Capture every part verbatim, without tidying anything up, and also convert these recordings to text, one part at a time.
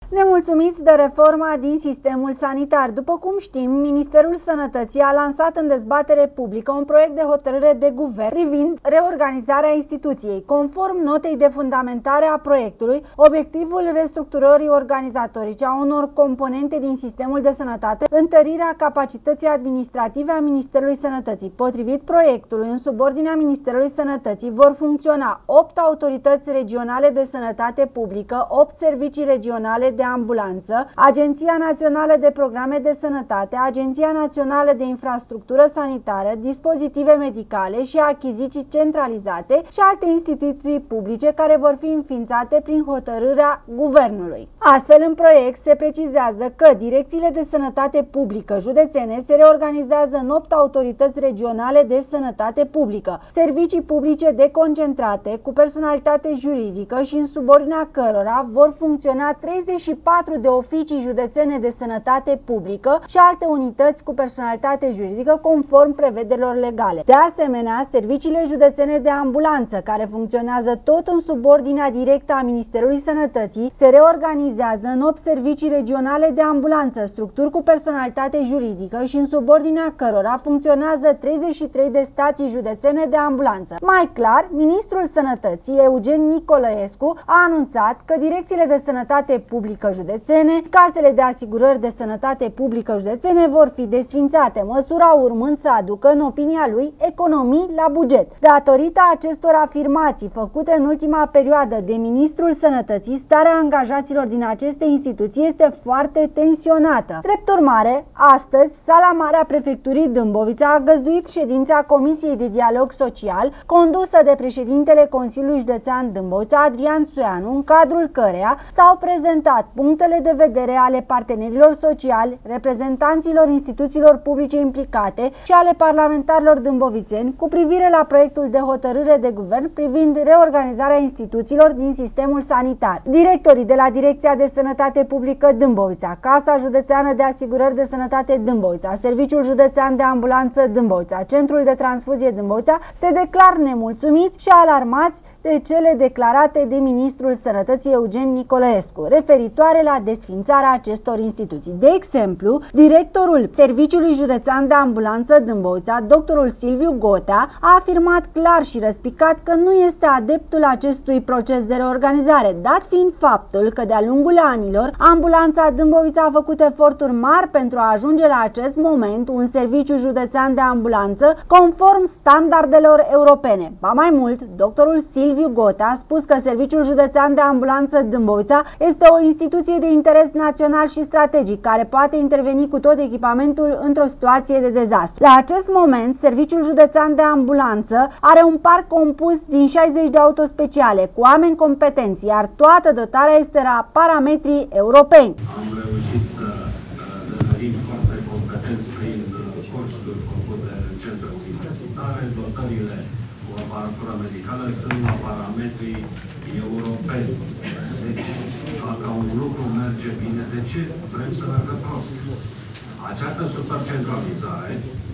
Nemulțumiți de reforma din sistemul sanitar. După cum știm, Ministerul Sănătății a lansat în dezbatere publică un proiect de hotărâre de guvern privind reorganizarea instituției. Conform notei de fundamentare a proiectului, obiectivul restructurării organizatorice a unor componente din sistemul de sănătate, întărirea capacității administrative a Ministerului Sănătății. Potrivit proiectului, în subordinea Ministerului Sănătății vor funcționa opt autorități regionale de sănătate publică, opt servicii regionale de ambulanță, Agenția Națională de Programe de Sănătate, Agenția Națională de Infrastructură Sanitară, dispozitive medicale și achiziții centralizate și alte instituții publice care vor fi înființate prin hotărârea Guvernului. Astfel, în proiect se precizează că direcțiile de sănătate publică județene se reorganizează în opt autorități regionale de sănătate publică, servicii publice deconcentrate cu personalitate juridică și în subordinea cărora vor funcționa treizeci și patru de oficii județene de sănătate publică și alte unități cu personalitate juridică conform prevederilor legale. De asemenea, serviciile județene de ambulanță, care funcționează tot în subordinea directă a Ministerului Sănătății, se reorganizează în opt servicii regionale de ambulanță, structuri cu personalitate juridică și în subordinea cărora funcționează treizeci și trei de stații județene de ambulanță. Mai clar, Ministrul Sănătății, Eugen Nicolăescu, a anunțat că direcțiile de sănătate publică județene, casele de asigurări de sănătate publică județene vor fi desfințate, măsura urmând să aducă, în opinia lui, economii la buget. Datorită acestor afirmații făcute în ultima perioadă de Ministrul Sănătății, starea angajaților din aceste instituții este foarte tensionată. Drept urmare, astăzi, Sala Mare a Prefecturii Dâmbovița a găzduit ședința Comisiei de Dialog Social, condusă de președintele Consiliului Județean Dâmbovița, Adrian Țuianu, în cadrul căreia s-au prezentat punctele de vedere ale partenerilor sociali, reprezentanților instituțiilor publice implicate și ale parlamentarilor dâmbovițeni cu privire la proiectul de hotărâre de guvern privind reorganizarea instituțiilor din sistemul sanitar. Directorii de la Direcția de Sănătate Publică Dâmbovița, Casa Județeană de Asigurări de Sănătate Dâmbovița, Serviciul Județean de Ambulanță Dâmbovița, Centrul de Transfuzie Dâmbovița se declar nemulțumiți și alarmați de cele declarate de Ministrul Sănătății Eugen Nicolăescu, referitoare la desfințarea acestor instituții. De exemplu, directorul Serviciului Județean de Ambulanță Dâmbovița, doctorul Silviu Gotea, a afirmat clar și răspicat că nu este adeptul acestui proces de reorganizare, dat fiind faptul că de-a lungul anilor, ambulanța Dâmbovița a făcut eforturi mari pentru a ajunge la acest moment un serviciu județean de ambulanță conform standardelor europene. Ba mai mult, doctorul Silviu Gotea a spus că Serviciul Județean de Ambulanță Dâmbovița este o instituție de interes național și strategic, care poate interveni cu tot echipamentul într-o situație de dezastru. La acest moment, Serviciul Județean de Ambulanță are un parc compus din șaizeci de autospeciale, cu oameni competenți, iar toată dotarea este la parametrii europeni. Am reușit să devenim foarte competenți prin cursuri făcute în centre universitare. Dotările cu aparatură medicală sunt la parametrii europeni. Deci, dacă un lucru merge bine, de ce vrem să meargă prost? Această supercentralizare,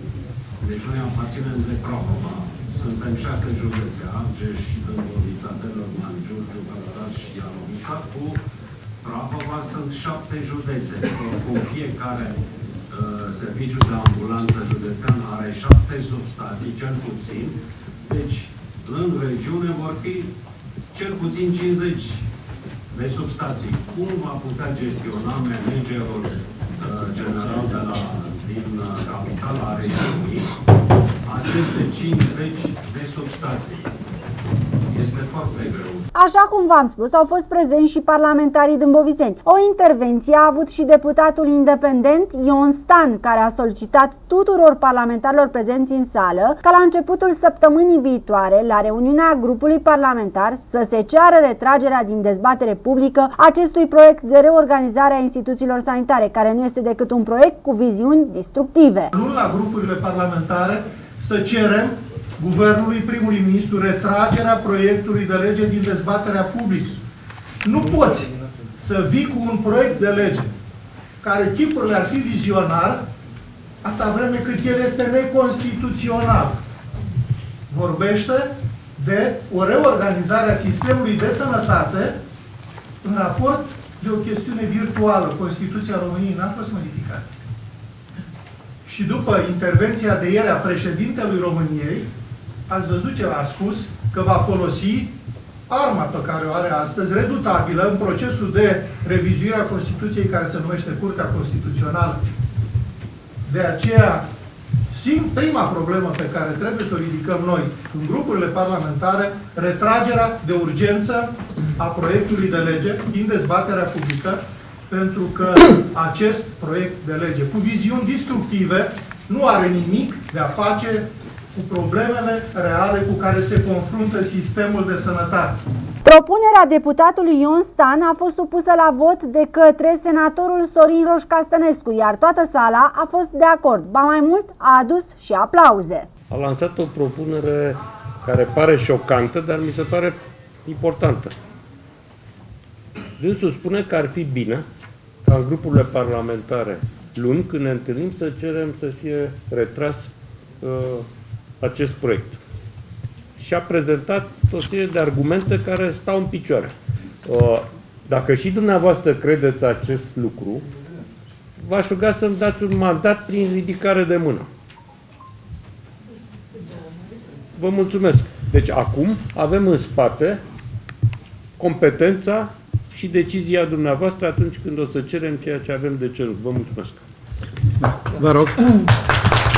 deci noi aparținem de Prahova, suntem șase județe, Argeș, Dâmbovița, Târgovița, Giurgiu, Călăraș și Ialovița, cu Prahova sunt șapte județe. Cu fiecare uh, serviciu de ambulanță județean are șapte substații, cel puțin. Deci, în regiune vor fi cel puțin cincizeci de substații. Cum va putea gestiona managerul uh, general de la, din uh, capitala regiunii aceste cincizeci de substații? Este foarte greu. Așa cum v-am spus, au fost prezenți și parlamentarii dâmbovițeni. O intervenție a avut și deputatul independent Ion Stan, care a solicitat tuturor parlamentarilor prezenți în sală ca la începutul săptămânii viitoare, la reuniunea grupului parlamentar, să se ceară retragerea din dezbatere publică acestui proiect de reorganizare a instituțiilor sanitare, care nu este decât un proiect cu viziuni destructive. Nu la grupurile parlamentare să cerem Guvernului, primului ministru, retragerea proiectului de lege din dezbaterea publică. Nu poți să vii cu un proiect de lege care chipurile ar fi vizionar, atâta vreme cât el este neconstituțional. Vorbește de o reorganizare a sistemului de sănătate în raport de o chestiune virtuală. Constituția României n-a fost modificată. Și după intervenția de ieri a președintelui României, ați văzut ce a spus, că va folosi arma pe care o are astăzi, redutabilă, în procesul de revizuire a Constituției care se numește Curtea Constituțională. De aceea, prima problemă pe care trebuie să o ridicăm noi în grupurile parlamentare, retragerea de urgență a proiectului de lege din dezbaterea publică, pentru că acest proiect de lege cu viziuni destructive nu are nimic de a face cu problemele reale cu care se confruntă sistemul de sănătate. Propunerea deputatului Ion Stan a fost supusă la vot de către senatorul Sorin Roșca-Stănescu, iar toată sala a fost de acord. Ba mai mult, a adus și aplauze. A lansat o propunere care pare șocantă, dar mi se pare importantă. Dânsul spune că ar fi bine ca în grupurile parlamentare luni, când ne întâlnim, să cerem să fie retras uh, acest proiect. Și a prezentat o serie de argumente care stau în picioare. Uh, dacă și dumneavoastră credeți acest lucru, v-aș ruga să-mi dați un mandat prin ridicare de mână. Vă mulțumesc. Deci acum avem în spate competența și decizia dumneavoastră atunci când o să cerem ceea ce avem de cerut. Vă mulțumesc. Vă rog.